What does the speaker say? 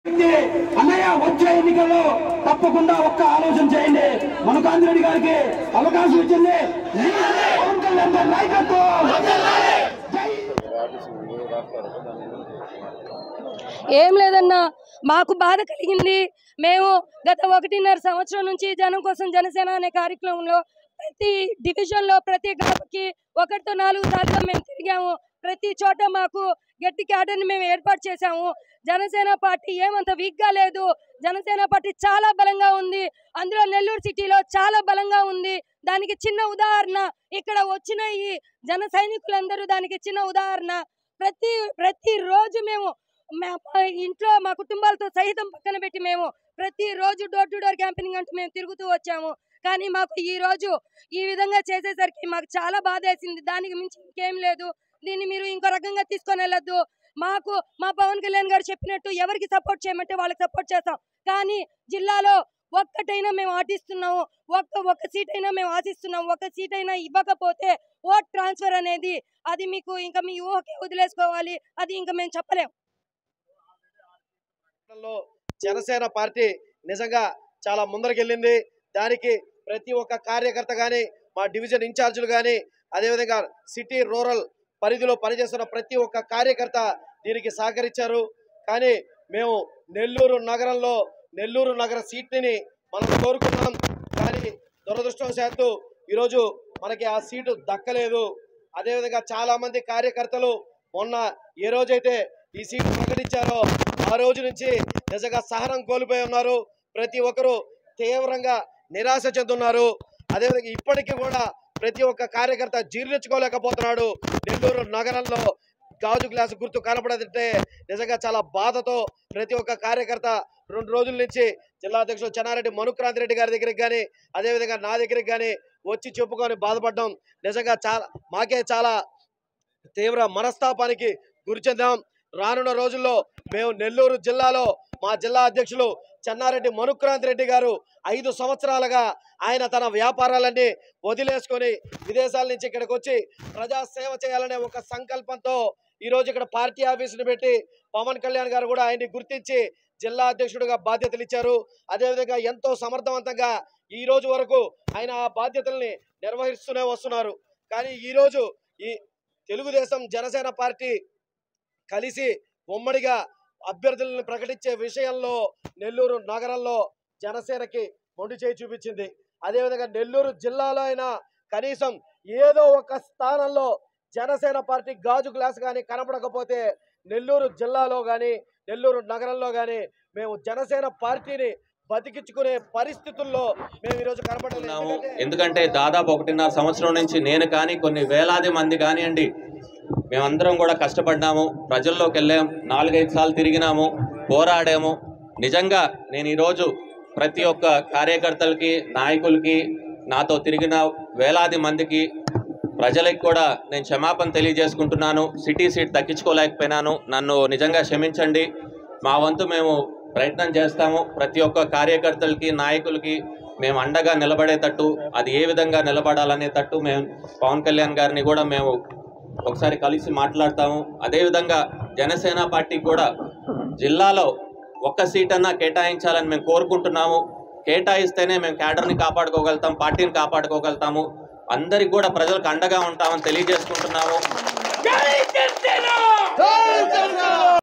అన్నయ్య వచ్చే ఎన్నికల్లో తప్పకుండా ఒక్క ఆలోచన చేయండి. మనుకాంత్ రెడ్డి గారికి అవకాశం ఇచ్చింది. పవన్ కళ్యాణ్ గారి నాయకత్వం. ఏం లేదన్నా, మాకు బాధ కలిగింది. మేము గత 1.5 సంవత్సరం నుంచి జనం కోసం జనసేన అనే కార్యక్రమంలో ప్రతి డివిజన్లో ప్రతి గడపకి 1తో 4 సార్లు మేము తిరిగాము. ప్రతి చోట మాకు గట్టి క్యాడర్ని మేము ఏర్పాటు చేశాము. జనసేన పార్టీ ఏమంత వీక్గా లేదు. జనసేన పార్టీ చాలా బలంగా ఉంది. అందులో నెల్లూరు సిటీలో చాలా బలంగా ఉంది. దానికి చిన్న ఉదాహరణ ఇక్కడ వచ్చిన ఈ జన సైనికులందరూ దానికి చిన్న ఉదాహరణ. ప్రతిరోజు మేము ఇంట్లో మా కుటుంబాలతో సహితం పక్కన పెట్టి మేము ప్రతిరోజు డోర్ టు డోర్ క్యాంపెయినింగ్ అంటూ మేము తిరుగుతూ వచ్చాము. కానీ మాకు ఈ రోజు ఈ విధంగా చేసేసరికి మాకు చాలా బాధ వేసింది. దానికి మించి ఇంకేం లేదు. దీన్ని మీరు ఇంకో రకంగా తీసుకొని వెళ్ళొద్దు. మాకు మా పవన్ కళ్యాణ్ గారు చెప్పినట్టు ఎవరికి సపోర్ట్ చేయమంటే వాళ్ళకి సపోర్ట్ చేస్తాం. కానీ జిల్లాలో ఒక్కటైనా మేము ఆశిస్తున్నాము, ఒక్క సీట్ అయినా మేము ఆశిస్తున్నాము. ఒక్క సీట్ అయినా ఇవ్వకపోతే ఓట్ ట్రాన్స్ఫర్ అనేది అది మీకు ఇంకా మీ ఊహకే వదిలేసుకోవాలి. అది ఇంకా మేము చెప్పలేము. జనసేన పార్టీ నిజంగా చాలా ముందరకెళ్ళింది. దానికి ప్రతి ఒక్క కార్యకర్త కానీ, మా డివిజన్ ఇన్ఛార్జీలు కానీ, అదేవిధంగా సిటీ రూరల్ పరిధిలో పనిచేస్తున్న ప్రతి ఒక్క కార్యకర్త దీనికి సహకరించారు. కానీ మేము నెల్లూరు నగర సీట్ని మనం కోరుకున్నాం. కానీ దురదృష్టవశాత్తు ఈరోజు మనకి ఆ సీటు దక్కలేదు. అదేవిధంగా చాలామంది కార్యకర్తలు మొన్న ఏ రోజైతే ఈ సీటు ప్రకటించారో ఆ రోజు నుంచి నిజంగా సహనం కోల్పోయి ఉన్నారు. ప్రతి ఒక్కరూ తీవ్రంగా నిరాశ చెందుతున్నారు. అదేవిధంగా ఇప్పటికీ కూడా ప్రతి ఒక్క కార్యకర్త జీర్ణించుకోలేకపోతున్నాడు. నెల్లూరు నగరంలో గాజు గ్లాసు గుర్తు కనపడదంటే నిజంగా చాలా బాధతో ప్రతి ఒక్క కార్యకర్త 2 రోజుల నుంచి జిల్లా అధ్యక్షుడు చెన్నారెడ్డి మనుకాంత్ రెడ్డి గారి దగ్గరికి కానీ, అదేవిధంగా నా దగ్గరికి కానీ వచ్చి చెప్పుకొని బాధపడ్డాం. నిజంగా మాకే చాలా తీవ్ర మనస్తాపానికి గురి చెందాం. రానున్న రోజుల్లో మేము నెల్లూరు జిల్లాలో మా జిల్లా అధ్యక్షులు చెన్నారెడ్డి మనుకాంత్ రెడ్డి గారు 5 సంవత్సరాలుగా ఆయన తన వ్యాపారాలన్నీ వదిలేసుకొని విదేశాల నుంచి ఇక్కడికి వచ్చి ప్రజాసేవ చేయాలనే ఒక సంకల్పంతో ఈరోజు ఇక్కడ పార్టీ ఆఫీసును పెట్టి పవన్ కళ్యాణ్ గారు కూడా ఆయన్ని గుర్తించి జిల్లా అధ్యక్షుడిగా బాధ్యతలు ఇచ్చారు. అదేవిధంగా ఎంతో సమర్థవంతంగా ఈ రోజు వరకు ఆయన ఆ బాధ్యతల్ని నిర్వహిస్తూనే వస్తున్నారు. కానీ ఈరోజు ఈ తెలుగుదేశం జనసేన పార్టీ కలిసి ఉమ్మడిగా అభ్యర్థులను ప్రకటించే విషయంలో నెల్లూరు నగరంలో జనసేనకి మొండి చేయి చూపించింది. అదేవిధంగా నెల్లూరు జిల్లాలో అయినా కనీసం ఏదో ఒక స్థానంలో జనసేన పార్టీ గాజు గ్లాస్ కానీ కనపడకపోతే నెల్లూరు జిల్లాలో కానీ నెల్లూరు నగరంలో కానీ మేము జనసేన పార్టీని బతికించుకునే పరిస్థితుల్లో మేము ఈరోజు కనపడలేము. ఎందుకంటే దాదాపు 1.5 సంవత్సరం నుంచి నేను కానీ కొన్ని వేలాది మంది కానివ్వండి మేమందరం కూడా కష్టపడ్డాము. ప్రజల్లోకి వెళ్ళాము, 4-5 సార్లు తిరిగినాము, పోరాడాము. నిజంగా నేను ఈరోజు ప్రతి ఒక్క కార్యకర్తలకి, నాయకులకి, నాతో తిరిగిన వేలాది మందికి, ప్రజలకు కూడా నేను క్షమాపణ తెలియజేసుకుంటున్నాను. సిటీ సీట్ దక్కించుకోలేకపోయినాను. నన్ను నిజంగా క్షమించండి. మా వంతు మేము ప్రయత్నం చేస్తాము. ప్రతి ఒక్క కార్యకర్తలకి, నాయకులకి మేము అండగా నిలబడేటట్టు, అది ఏ విధంగా నిలబడాలనేటట్టు మేము పవన్ కళ్యాణ్ గారిని కూడా మేము ఒకసారి కలిసి మాట్లాడతాము. అదేవిధంగా జనసేన పార్టీకి కూడా జిల్లాలో 1 సీట్ అన్నా కేటాయించాలని మేము కోరుకుంటున్నాము. కేటాయిస్తేనే మేము క్యాడర్ని కాపాడుకోగలుగుతాం, పార్టీని కాపాడుకోగలుగుతాము. అందరికి కూడా ప్రజలకు అండగా ఉంటామని తెలియజేసుకుంటున్నాము.